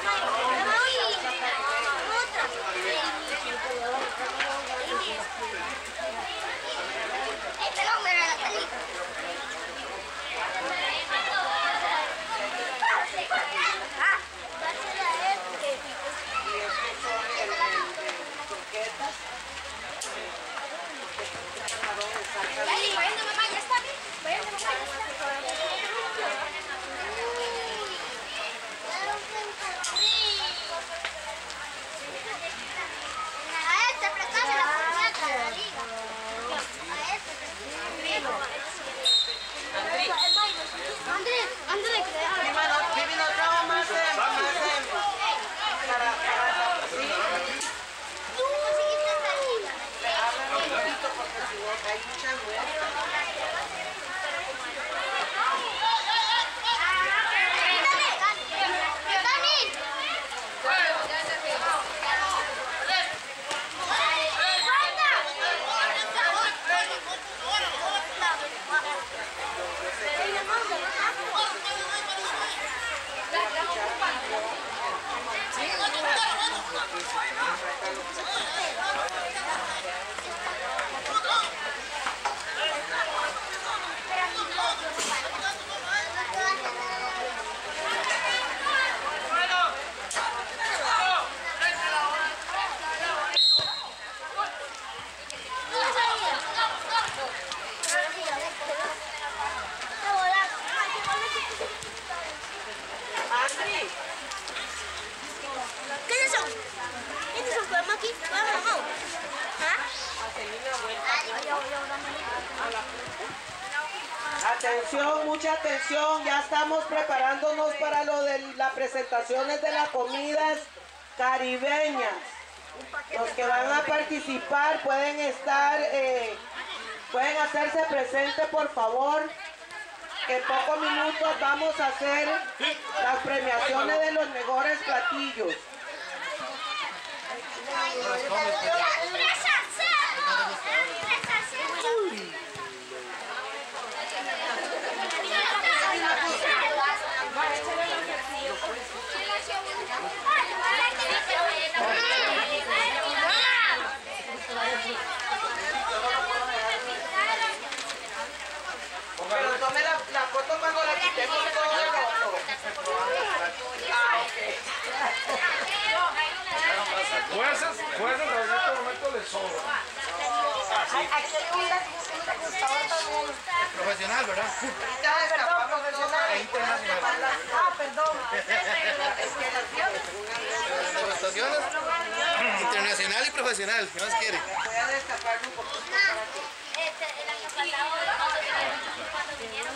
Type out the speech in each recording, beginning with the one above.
Atención, mucha atención, ya estamos preparándonos para lo de las presentaciones de las comidas caribeñas. Los que van a participar pueden estar, pueden hacerse presentes, por favor. En pocos minutos vamos a hacer las premiaciones de los mejores platillos. Pero tome la foto cuando la quitemos todo lo... Jueces en este momento les sobra. Aquí hay un degustador también. Profesional, ¿verdad? Perdón, profesional. Internacional. Perdón. Degustaciones. Internacional y profesional. ¿Qué más quiere? Voy a destapar un poquito para que... El año pasado, cuando vinieron,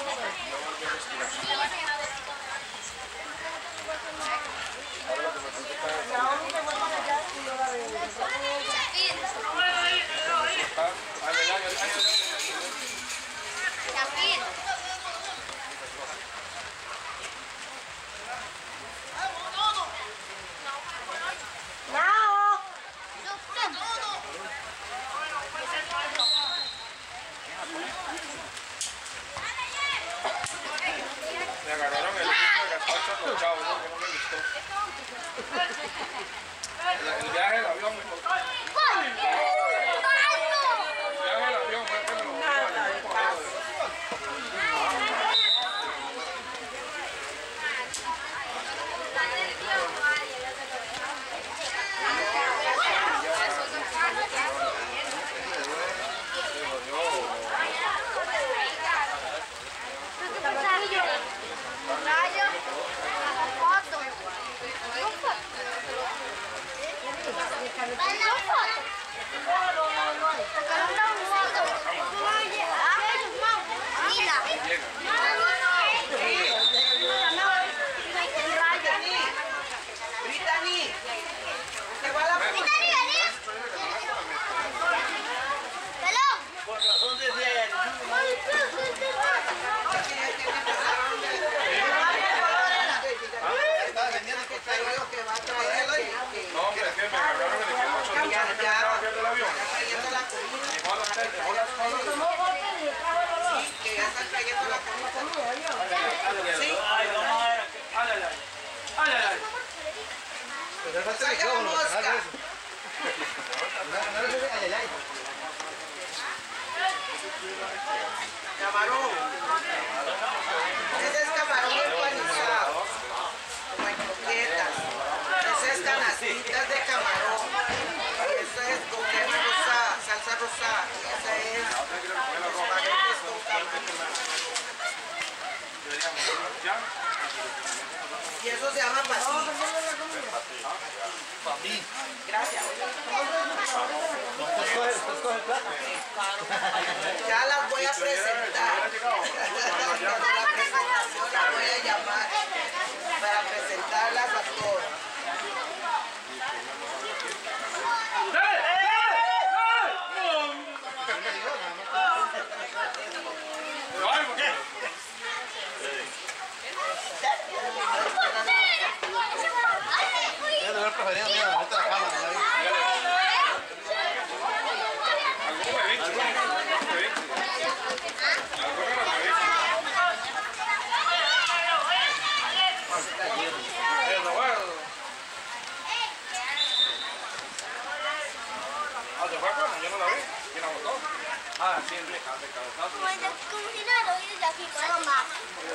Me agarraron el equipo de gazpacho a los chavos, ¿no? Que no me gustó. El viaje del avión me costó. El viaje del avión fue el que me lo costó. Brittany, ¿usted va a la foto? Por razón decía él. Estaba vendiendo por Creo que va a traer No, hombre, es que me agarraron el equipo 8 de lucha, me quedaba que del avión. trayendo la comida. Dejó al hotel, dejó las cosas. Sí, que ya están trayendo la comida. Sí. Ay, vamos a ver. Álale. Saca mosca. Camarón. Ese es camarón empanizado, como en croquetas. Ese es canastitas de camarón. Y eso es con crema rosada, salsa rosada. Y ese es espaguetis con camarón. Y eso se llama patí. Gracias. Ya las voy a presentar. Cuando la presentación las voy a llamar para presentarlas a todos. Como si nada, hoy es aquí, mamá.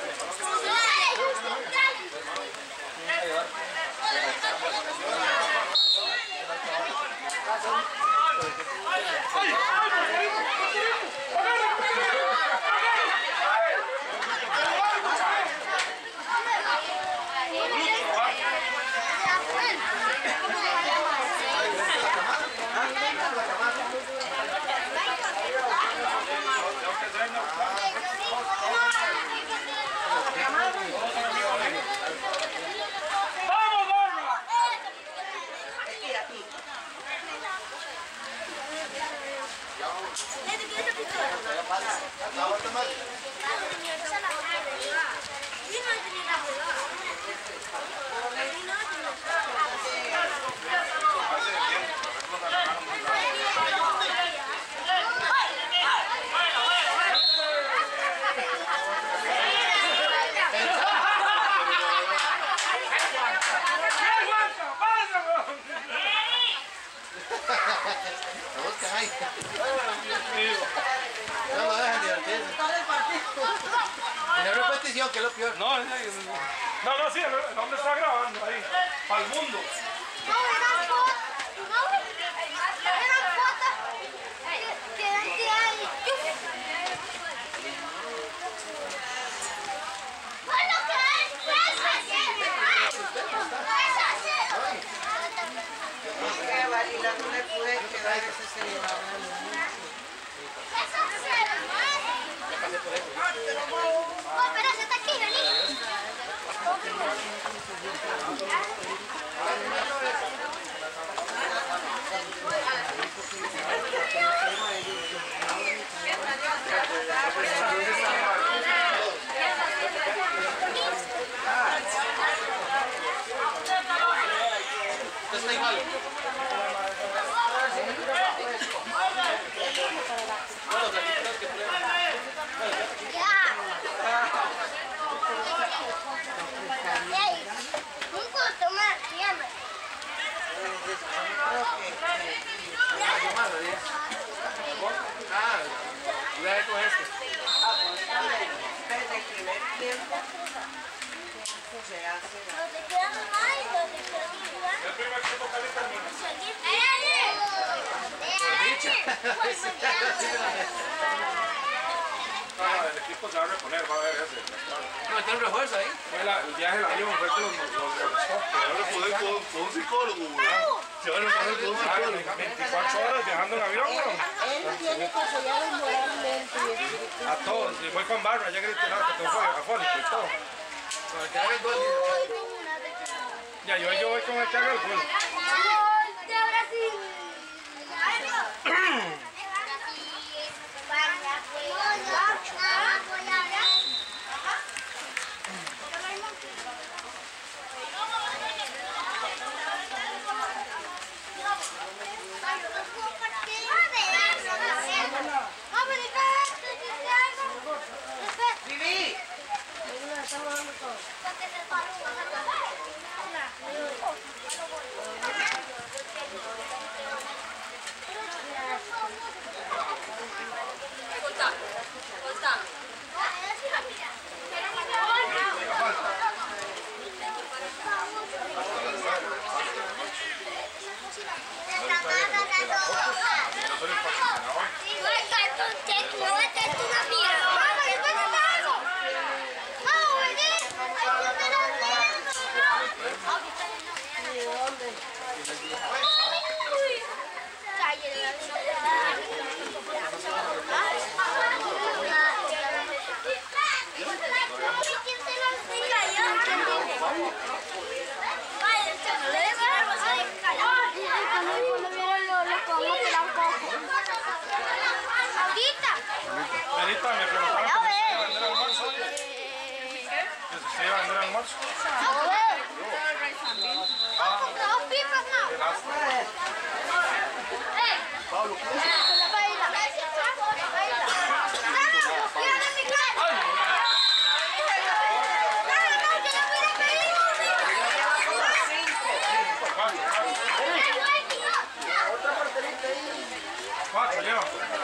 No lo dejan divertirse. La repetición, que es lo peor. No, sí, el hombre está grabando ahí, para el mundo. No, eran fotos. No, eran fotos. Que ahí. Bueno, ¿qué es? Que a Barila no le pude quedar ese celular. Oh, pero se está aquí, vení. Está igual. Luego desde el primer tiempo se hace. El equipo se va a reponer, va a ver ese. No, está un refuerzo ahí. Fue el viaje del avión, fue que los Ahora con un psicólogo, se van a poner con un psicólogo. 24 horas viajando en avión, ¿no? Él tiene que apoyarlos moralmente y espiritualmente. A todos, y fue con Barra, ya grité, no, que todo fue afónico y todo. Con el que haga el gol. Ya, yo voy con el que haga el gol. Vivi. Ahorita me preguntaron que se iba a vender almuerzo. Que se iba a vender almuerzo. Cuatro, lleva.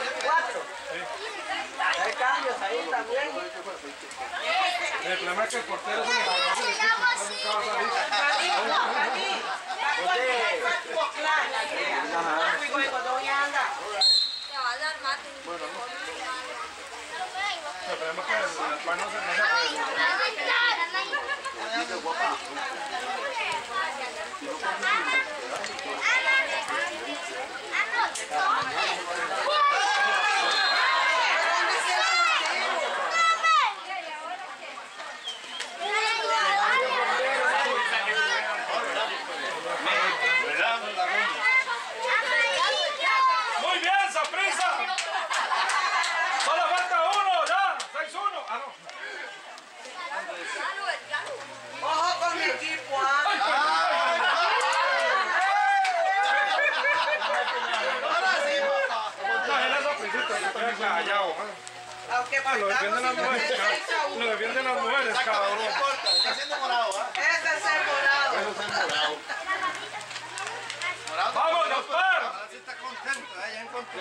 Hay cambios ahí también. El problema es que el portero es un el problema es que el pan no se Muy bien, Saprissa. Solo falta uno, ya. 6-1. Ah, no. Ojo con mi equipo, Aunque lo defienden las mujeres, lo defienden las mujeres, cabrón. Está haciendo morado, ¿ah? ese es el morado. ¡Vamos, Gaspar! Ahora sí está contento, ya encontró.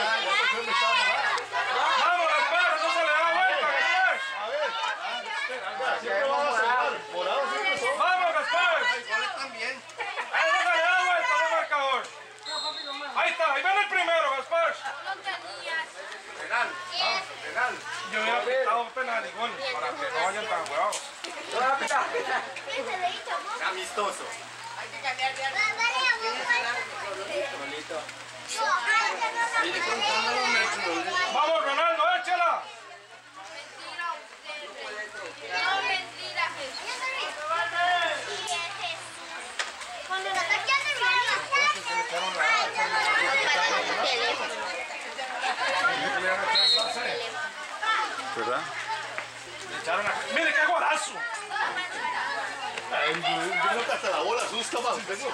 ¡Vamos, Gaspar! ¡No se le da vuelta, Gaspar! Siempre van a cerrar. Morado siempre son. ¡Vamos, Gaspar! Igual también. ¡Ahí no se le da vuelta al marcador! Ahí está, ahí viene el primero, Gaspar. Penal. Penal. Yo hubiera pitado penal igual, para que no vayan tan huevados. Amistoso. ¡Vamos, Ronaldo, échela! ¿Verdad? Le echaron a... ¡Mire qué golazo! Yo creo que hasta la bola asusta más. Tengo.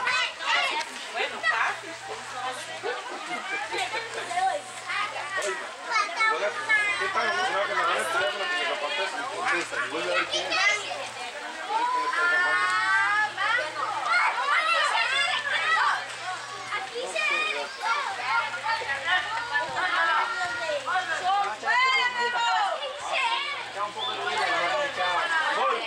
¿Qué tan emocionado que me gané el teléfono que me lo conteste? Contesta, y vuelve a ver quién es. ¡Gol!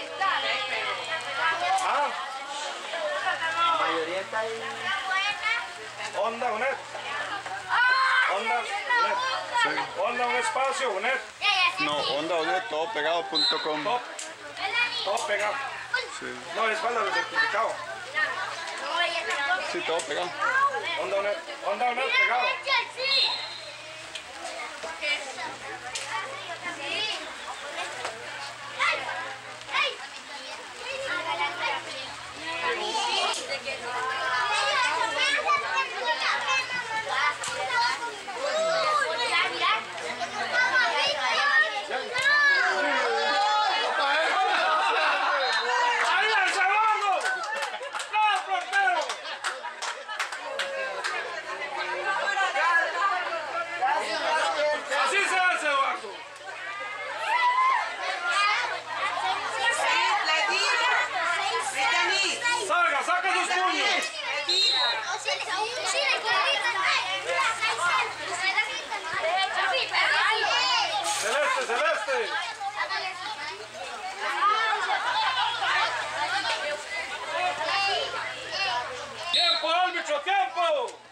¡Ah! La mayoría está ahí. Onda, UNED. Onda, UNED. Onda, un espacio, UNED. No, onda o todopegado.com. Todo pegado. Sí. No, es espalda, lo certificado. Sí, todo pegado. Onda, UNED, pegado. ¡Ahí el segundo! ¡No, portero! Celeste, celeste. Tiempo, árbitro, tiempo.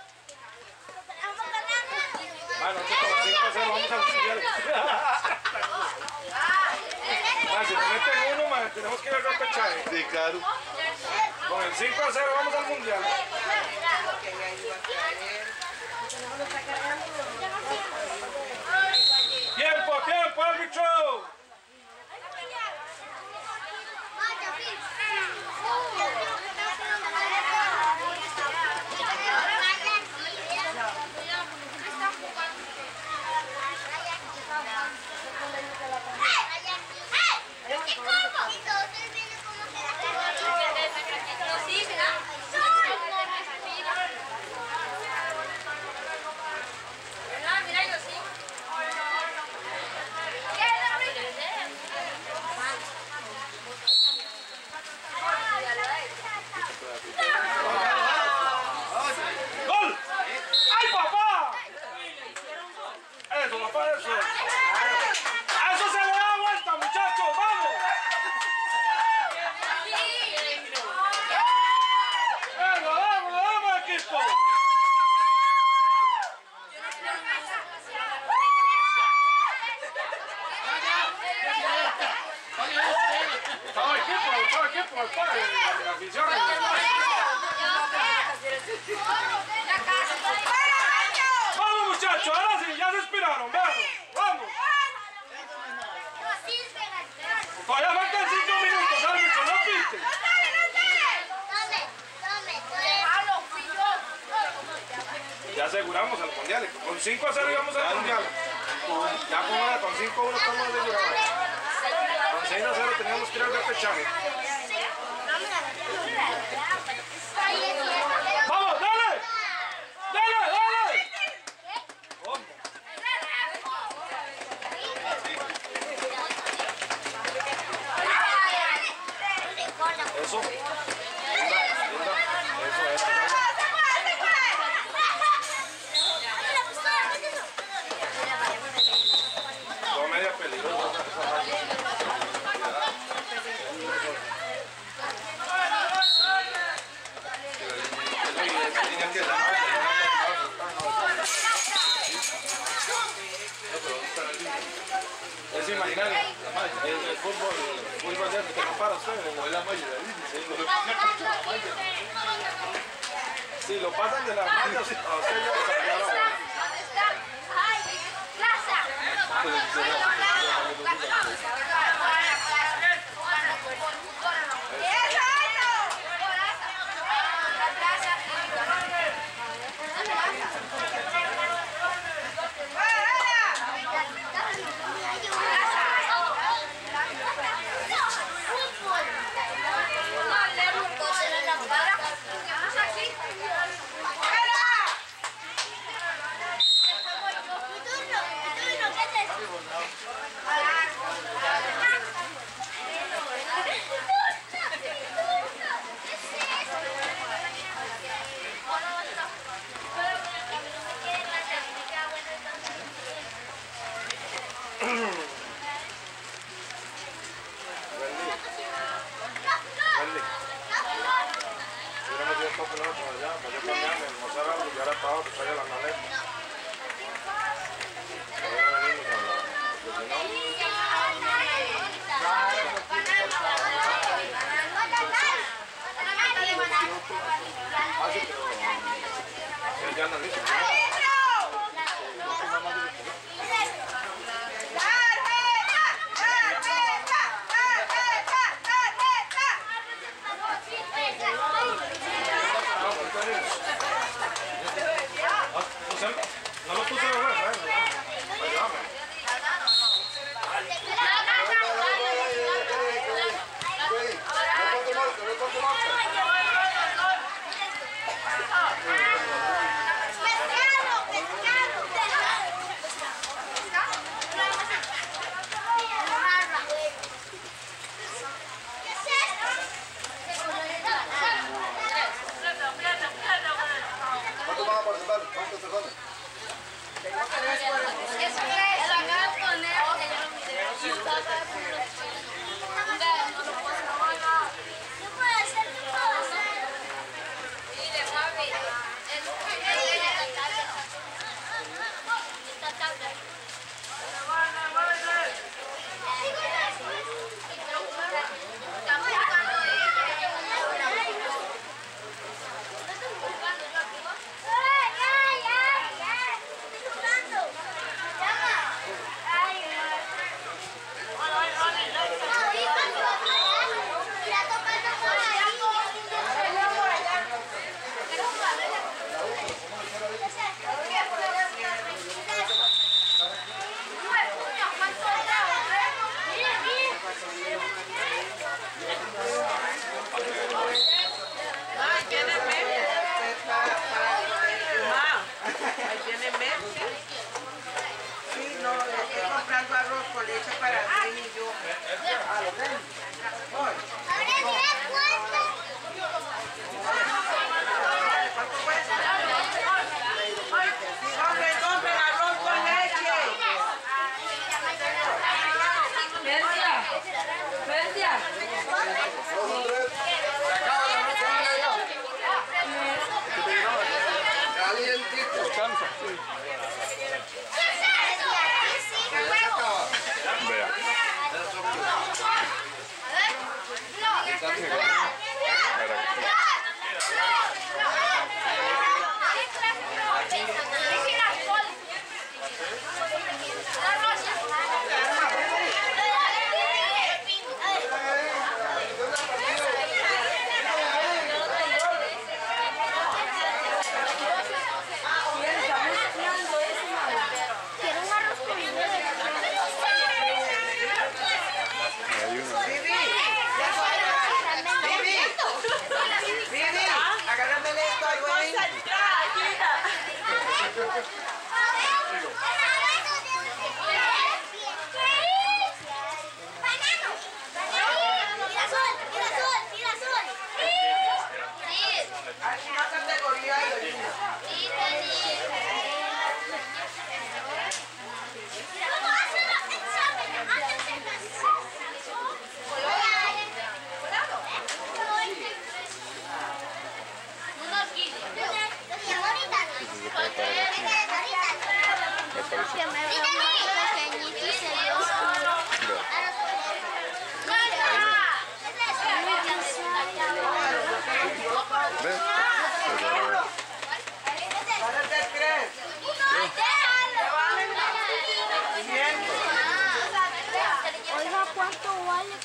Bueno, chicos, 5-0, vamos al mundial. Si nos meten uno, man, tenemos que ir al repechaje. Sí, claro. Con el 5-0 vamos al mundial. Tiempo, tiempo, árbitro. ¡Gol! ¡Ay, papá! Eso, papá, eso. ¡A eso se le da vuelta, muchachos! ¡Vamos! ¡Venga, vamos, vamos, equipo! Todo equipo, la afición. Vamos, muchachos, ahora sí, ya se inspiraron, vamos, vamos. Todavía faltan 5 minutos, árbitro, no pite. Ya aseguramos al mundial, con 5-0 íbamos al mundial. Ya con 5-1 estamos de llegar. Con 6-0 teníamos que ir al repechaje. ¡Vamos, dale! ¡Dale, dale! Eso. Todo media peligrosa. Es imaginario, el fútbol de que no para usted, es la mayoría. Si lo pasan de las manos, a usted ya le salió la bola.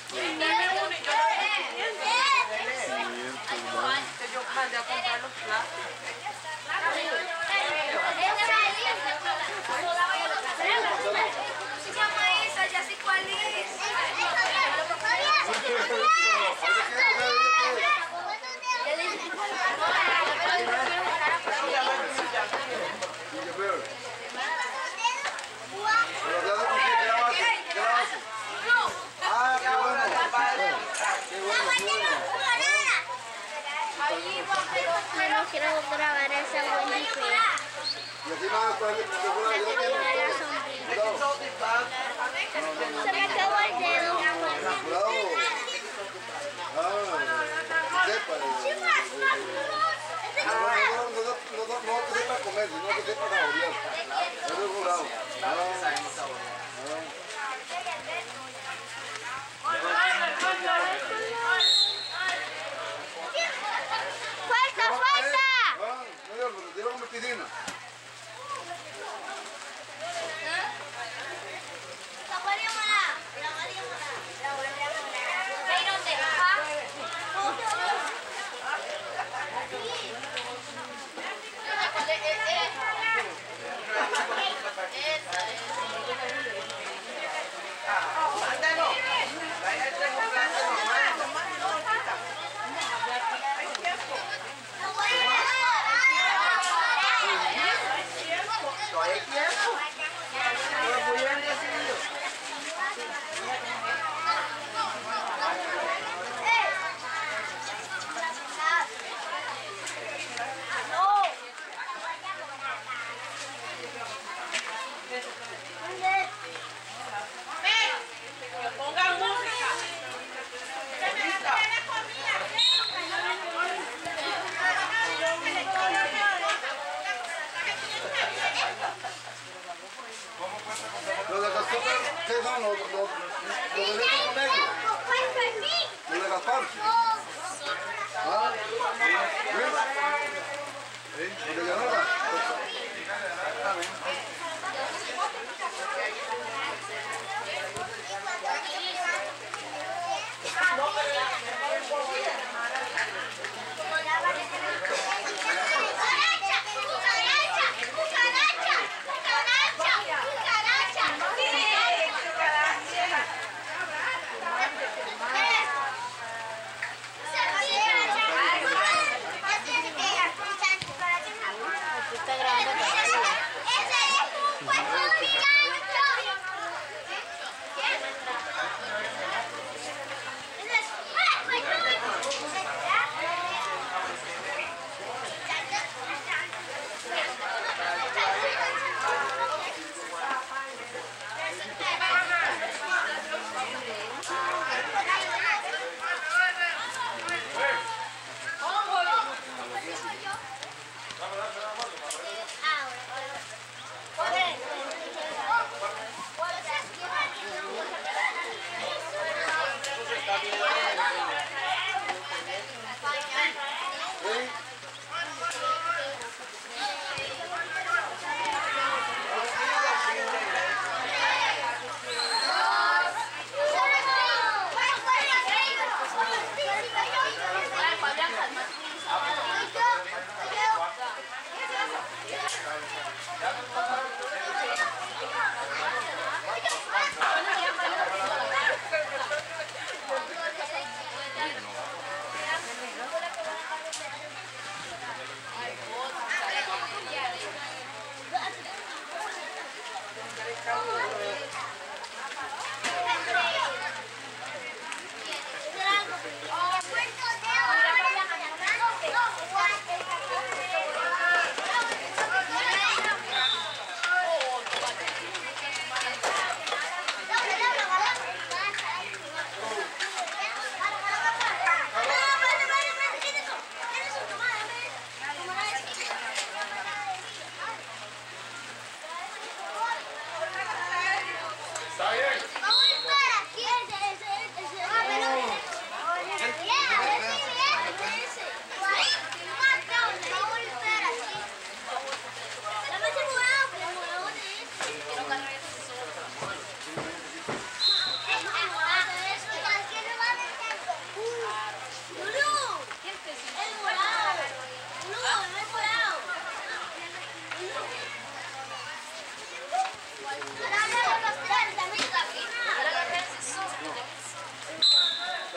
Yo mandé a comprar los platos. Ya sé cuál es. No quiero grabar esa buena Y así más para que Se me acabó el dedo. Cuidado. Sepa. No que sepa comer, sino que sepa saborear. Eso es jurado. ¡Falta, falta! No, pero lleva una piscina. La María Mala.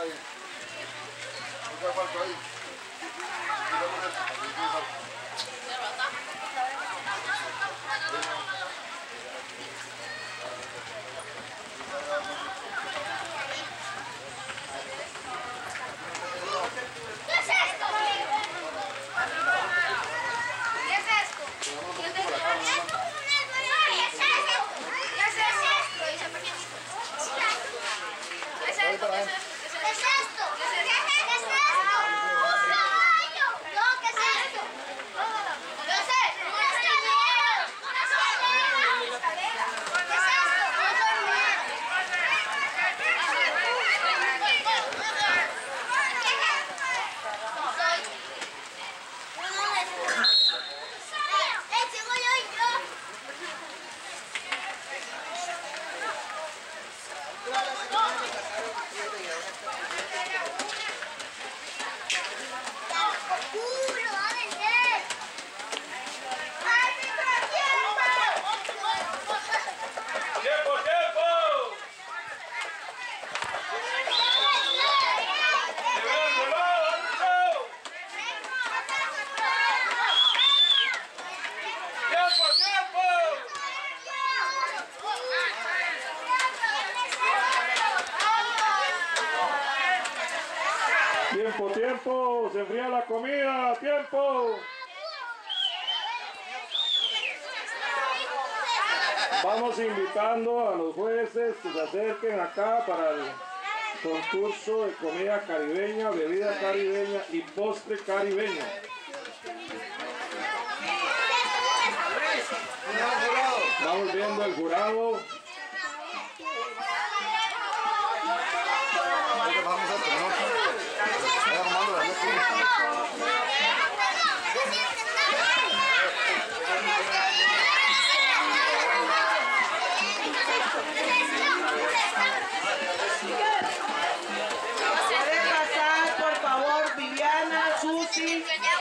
Tiempo, tiempo, se enfría la comida, tiempo. Vamos invitando a los jueces que se acerquen acá para el concurso de comida caribeña, bebida caribeña y postre caribeño. Vamos viendo el jurado. Pueden pasar, por favor, Viviana, Susi.